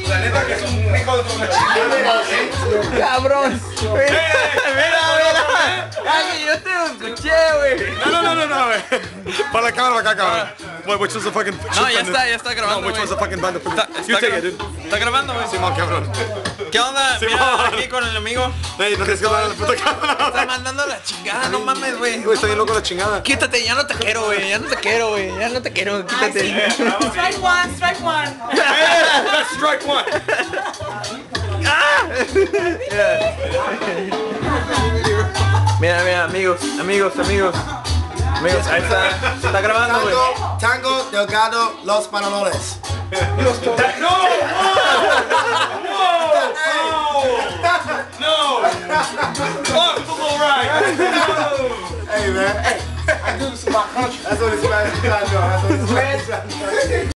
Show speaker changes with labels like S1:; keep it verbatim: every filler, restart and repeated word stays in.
S1: La neta que es un hijo de tu chingada.
S2: Cabrón. Mira, mira, mira. Ay, yo te escuché, güey.
S1: No, no, no, no, no, güey. Para la cámara acá, cabrón. Wait, which was the fucking...
S2: No, ya está, ya está grabando,
S1: No, which
S2: güey.
S1: was the fucking band?
S2: Está,
S1: You
S2: está,
S1: take it, dude.
S2: está grabando, güey.
S1: Simón, cabrón.
S2: ¿Qué onda?
S1: Simón.
S2: Mira, aquí con el amigo.
S1: Ey, no tienes que hablar a la puta
S2: Está
S1: cámara.
S2: mandando la chingada, no mames, güey.
S1: Güey, está bien loco la chingada.
S2: Quítate, ya no te quiero, güey. Ya no te quiero, güey. Ya no te quiero, quítate.
S3: Strike one, strike one.
S1: Hey, that's strike one.
S2: Mira, mira, amigos, amigos, amigos. Amigos, ahí está. Está grabando, güey.
S4: Tango, Tango, Delgado, Los Pantalones.
S1: No! Whoa! Whoa! No! Fuck the little ride!
S4: Hey man, hey, I do this in my country. That's what it's about. That's what it's about.